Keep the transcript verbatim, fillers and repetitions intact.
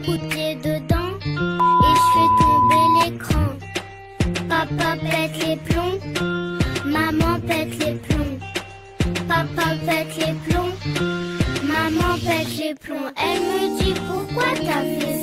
coup de pied dedans et je fais tomber l'écran. Papa pète les plombs, maman pète les plombs. Papa pète les plombs, maman pète les plombs. Elle me dit pourquoi t'as fait